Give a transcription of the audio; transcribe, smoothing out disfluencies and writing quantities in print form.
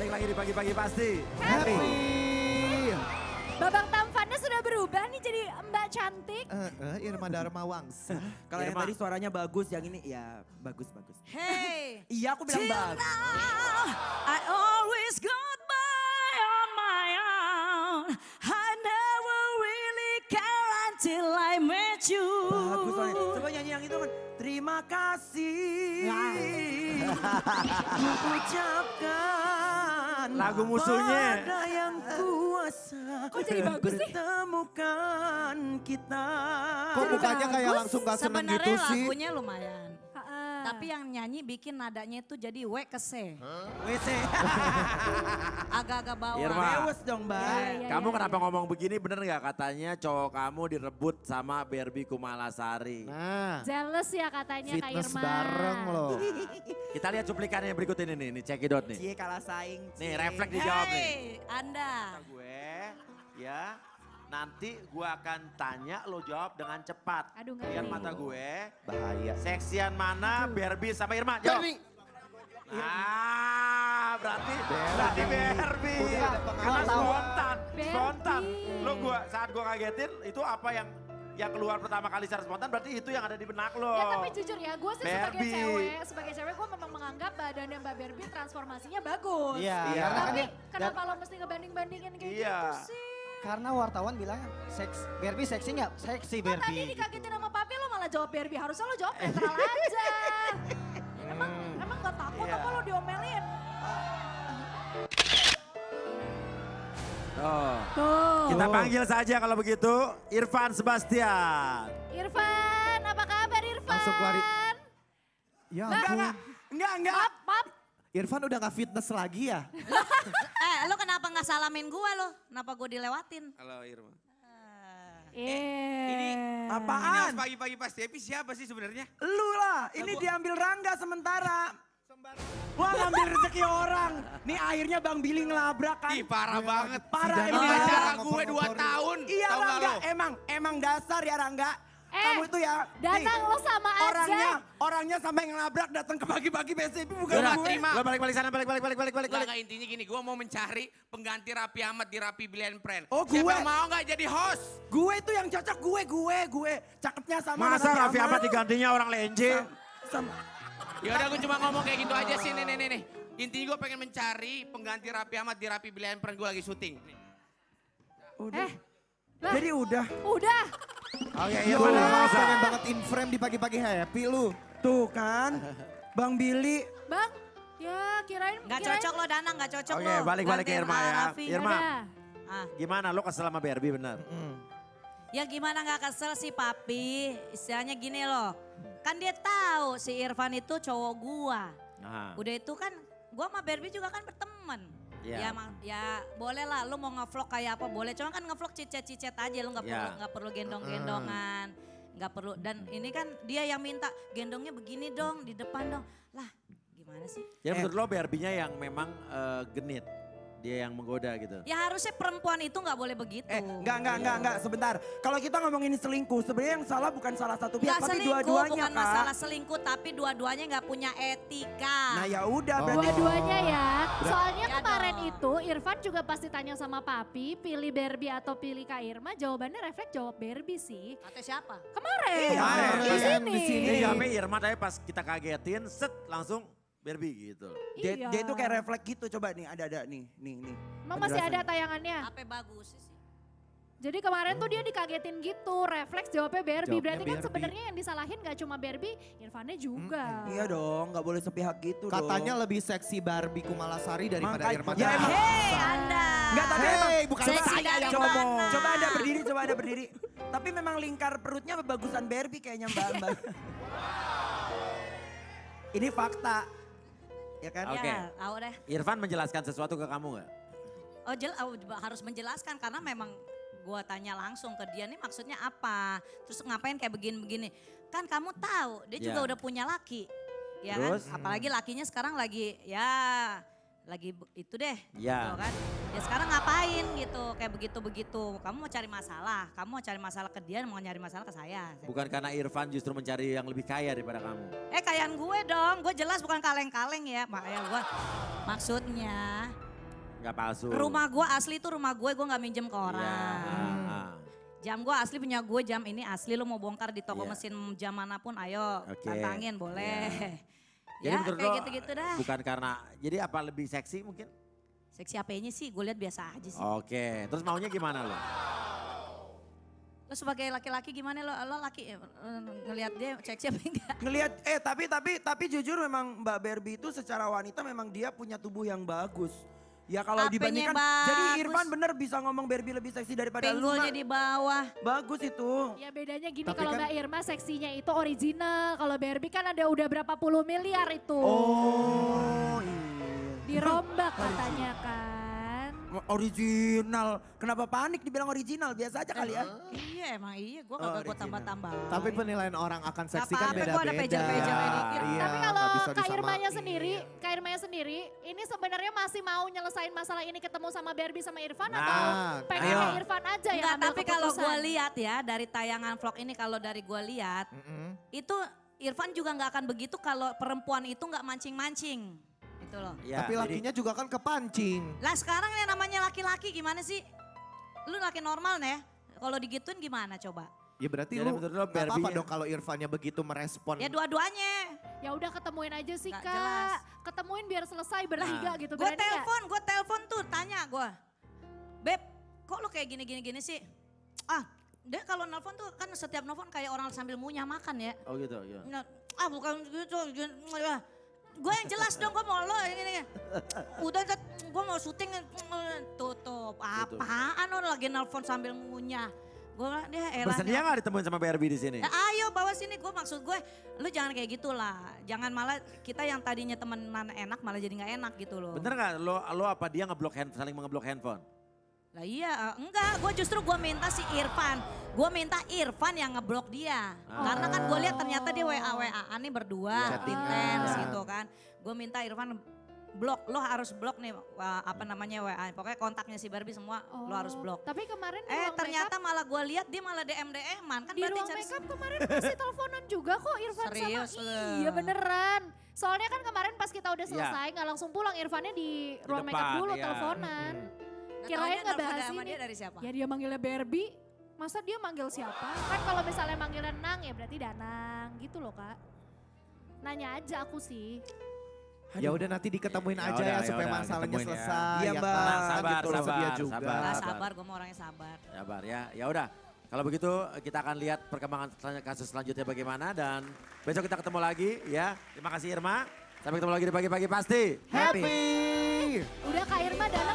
balik lagi di pagi-pagi pasti. Happy. Babang tampannya sudah berubah nih jadi Mbak cantik. Irma Dharma Wangsa. Kalau yang Irma. tadi suaranya bagus, yang ini ya bagus-bagus. Hey, Iya aku bilang till bagus. now, I always got by on my own. I never really care until I met you. Bagus soalnya. Coba nyanyi yang itu kan. Terima kasih. Ku ucapkan. Lagu musuhnya. Pada yang kuasa. Kok jadi bagus sih? Pertemukan kita. Kok mukanya kayak langsung gak seneng gitu Sebenarnya sih? lagunya lumayan. Ha-ha. Tapi yang nyanyi bikin nadanya itu jadi W ke C. WC. Agak-agak bawah. Irma. Mewes dong mbak. Iya, Kamu iya, kenapa iya. ngomong begini, bener gak katanya cowok kamu direbut sama Barbie Kumalasari? Nah, Jealous ya katanya Kak fitness Irma. bareng loh. Kita lihat cuplikannya berikut ini nih cekidot nih. Cie kalah saing. Nih Cie. refleks dijawab nih. Hey, Anda. Gue ya nanti gue akan tanya lo jawab dengan cepat. Aduh, ngeri. Lihat mata gue. Bahaya. Seksian mana Barbie sama Irma? Jawab. Barbie. Berarti Barbie. Barbie. Udah ada Karena pengalaman. spontan. Barbie. Lo saat gue kagetin itu apa yang keluar pertama kali secara spontan berarti itu yang ada di benak lo. Ya tapi jujur ya, gue sih Barbie. sebagai cewek gue memang menganggap badannya Mbak Barbie transformasinya bagus. Iya, Iya. karena kan Tapi dia, kenapa lo mesti ngebanding-bandingin kayak Iya. gitu sih? Karena wartawan bilang Barbie seksi nggak? Seksi Kan tadi Barbie. dikagetin sama papi lo malah jawab Barbie, harusnya lo jawab netral aja. Emang gak takut Iya. apa lo diomelin? Oh. Tuh. Kita panggil saja kalau begitu Irfan Sebastian. Irfan, apa kabar Irfan? Langsung lari. Ya ampun. Enggak. Maaf, Irfan udah gak fitness lagi ya? Lo kenapa nggak salamin gua lo? Kenapa gua dilewatin? Halo Irma. ini Apaan? Pagi-pagi pasti Happy siapa sih sebenarnya? Lu lah, ini diambil Rangga sementara. Wah ngambil rezeki orang. Nih akhirnya Bang Billy ngelabrak kan. Ih parah banget. Parah Si emang. Dana Ini acara Rangga gue 2 ngompor-ngomporin. tahun. Iya Tahu nggak Rangga, lo? emang dasar ya Rangga. Kamu itu ya. Danang nih, lo sama orangnya sampai ngelabrak datang ke pagi-pagi BSB bukan Udah, gue. terima. Lo balik sana, balik. Nggak, intinya gini, gue mau mencari pengganti Raffi Ahmad di Raffi Billion Friend. Oh, Siapa gue. yang mau nggak jadi host? Gue itu yang cocok gue. Cakepnya sama Masa Raffi Ahmad digantinya orang lenje? Ya udah gue cuma ngomong kayak gitu aja sih nih. Intinya gue pengen mencari pengganti Raffi Ahmad di Raffi Billion Friend, gue lagi syuting. Nih. Udah. Lah. Jadi udah. Udah. Oke, Iya, Irfan. pengen banget in frame di pagi-pagi happy lu. Tuh kan. Bang Billy. Bang, ya kirain. Nggak cocok lo Danang, nggak cocok Oke, lo. balik ke Gantiin Irma ya. Raffi. Irma. Ah. Gimana lo kesel sama Barbie bener? Ya gimana nggak kesel sih papi, istilahnya gini loh. Kan dia tahu si Irfan itu cowok gua. Nah, Udah itu kan gua sama Barbie juga kan berteman. Iya. Ya boleh lah lu mau ngevlog kayak apa boleh. Cuma kan ngevlog cicet-cicet aja lu Iya. nggak perlu gendong-gendongan. Nggak perlu dan ini kan dia yang minta gendongnya begini dong di depan dong. Lah gimana sih? jadi menurut lo Barbie-nya yang memang genit? Dia yang menggoda gitu? Ya harusnya perempuan itu nggak boleh begitu. Enggak, sebentar. Kalau kita ngomongin selingkuh, sebenarnya yang salah bukan salah satu pihak, Nggak tapi selingkuh, dua-duanya bukan Kak. masalah selingkuh tapi dua-duanya nggak punya etika. Nah ya udah Oh. berarti Dua-duanya ya. Soalnya Ya kemarin dong. itu Irfan juga pasti tanya sama papi, pilih Barbie atau pilih Kak Irma. Jawabannya refleks jawab Barbie sih. Kata siapa? Kemarin. Iya, di kemarin. sini. Di sini. Dia jawabnya Irma tapi pas kita kagetin set langsung Barbie gitu. Iya. dia itu kayak refleks gitu, coba nih ada nih. Emang masih ada Penjelasannya. tayangannya? Apa bagus sih? Jadi kemarin tuh dia dikagetin gitu, refleks jawabnya Barbie. Jawabnya Berarti kan Barbie. sebenarnya yang disalahin gak cuma Barbie, Irfannya juga. Iya dong, nggak boleh sepihak gitu Katanya dong. lebih seksi Barbie Kumalasari daripada Makanya- Irma ya Dharma. emang- Hei Anda. Enggak, tapi emang Hey, bukan Seksi saya dari yang coba, ngomong. coba Anda berdiri. Tapi memang lingkar perutnya bagusan Barbie kayaknya Mbak. Ini fakta. Ya kan? Oke. Ya, tahu deh. Irfan menjelaskan sesuatu ke kamu gak? Harus menjelaskan karena memang gua tanya langsung ke dia nih maksudnya apa. Terus ngapain kayak begini-begini. Kan kamu tahu dia juga Ya. udah punya laki. Ya Terus? kan? Apalagi lakinya sekarang lagi itu deh. Ya. Gitu kan. Ya sekarang ngapain gitu kayak begitu-begitu. Kamu mau cari masalah. Kamu mau cari masalah ke dia mau nyari masalah ke saya. Bukan karena Irfan justru mencari yang lebih kaya daripada kamu. Kayaan gue dong. Gue jelas bukan kaleng-kaleng ya. Makanya gue maksudnya Nggak palsu. Rumah gue asli itu rumah gue nggak minjem ke Iya, orang. Jam gue asli punya gue, jam ini asli, lo mau bongkar di toko Iya. mesin jam manapun ayo Oke. tantangin boleh. Jadi Ya menurut kayak lo, gitu-gitu dah. bukan karena, jadi apa lebih seksi mungkin? Seksi apanya sih, gue lihat biasa aja sih. Oke, terus maunya gimana lo? Lo sebagai laki-laki gimana lo laki ngelihat dia seksi apa enggak? Ngelihat, tapi jujur memang Mbak Barbie itu secara wanita memang dia punya tubuh yang bagus. Ya kalau Apanya dibandingkan, bagus? jadi Irfan bener bisa ngomong Barbie lebih seksi daripada lu. Pinggulnya Mbak. di bawah. Bagus itu. Ya bedanya gini, Tapi kalau kan- Mbak Irma seksinya itu original. Kalau Barbie kan ada udah berapa puluh miliar itu. Oh iya. Dirombak katanya kan. Original. Kenapa panik dibilang original? Biasa aja kali ya. Iya emang iya, gue Oh, kagak gue original. tambah-tambah. Tapi penilaian orang akan seksi kan apa-apa, gua ada beda-beda. pager-pagernya dikit. Iya, Tapi kalau nggak bisa Kak Irmanya disamain. sendiri, Kak Irmanya sendiri, ini sebenarnya masih mau nyelesain masalah ini ketemu sama Barbie sama Irfan Nah, atau pengen ayo. Irfan aja yang Enggak, ambil tapi kalau keputusan? gue lihat ya dari tayangan vlog ini, kalau dari gue lihat itu Irfan juga nggak akan begitu kalau perempuan itu nggak mancing-mancing. Itu loh. Ya, Tapi jadi- lakinya juga kan kepancing. Lah sekarang yang namanya laki-laki gimana sih? Lu laki normal nih, kalau digituin gimana coba? Ya berarti Jadi lu menurut lo nggak apa-apa Barbie-nya- dong kalau Irfannya begitu merespon. Ya dua-duanya. Ya udah ketemuin aja sih Nggak Kak. jelas. Ketemuin biar selesai bertiga gitu. Gue berani nggak? telepon tuh tanya gue. Beb, kok lu kayak gini-gini sih? Ah, dia kalau nelpon tuh kan setiap nelpon kayak orang sambil ngunyah makan ya. Oh gitu, ya. Nah, ah bukan gitu. Gue yang jelas dong, gue mau lo ini. Udah, gue mau syuting, tutup. Apaan lo lagi nelpon sambil ngunyah? Gue bilang, dia elah. Bersedia nggak ditemuin sama Barbie di sini? Ya, ayo bawa sini, gue maksud gue, lu jangan kayak gitulah. Jangan malah kita yang tadinya temenan enak malah jadi nggak enak gitu loh. Bener nggak lo apa dia ngeblok handphone, saling ngeblok handphone? Lah iya, enggak, gue minta si Irfan. Gue minta Irfan yang ngeblok dia. Karena kan gue lihat ternyata dia WA-WA-an nih berdua, Chattingan. intens Ya. gitu kan. Gue minta Irfan blok, lo harus blok nih apa namanya WA. Pokoknya kontaknya si Barbie semua lo harus blok. Tapi kemarin di ruang Ternyata makeup, malah gue lihat dia malah DM-DM-an. Kan di berarti ruang cari makeup kemarin masih teleponan juga kok Irfan Serius sama. lu? Iya beneran. Soalnya kan kemarin pas kita udah selesai nggak langsung pulang, Irfannya di ruang makeup depan, dulu iya. teleponan. Nah, Kirain taunya nggak bahas nelfon sama ini. dia dari siapa? Ya dia manggilnya Barbie, masa dia manggil siapa? Kan kalau misalnya manggilnya Nang ya berarti Danang gitu loh Kak. Nanya aja aku sih. Ya udah nanti diketemuin Ya aja udah, ya ya supaya udah, masalahnya ditemuin ya. selesai. Iya, ya Mbak. kan? Sabar, Gitu loh, sabar, dia juga. sabar. Lah sabar. sabar, gue mau orangnya sabar. Sabar ya. Ya udah. Kalau begitu kita akan lihat perkembangan kasus selanjutnya bagaimana dan besok kita ketemu lagi ya. Terima kasih Irma. Sampai ketemu lagi di pagi-pagi pasti. Happy. Udah Kak Irma dan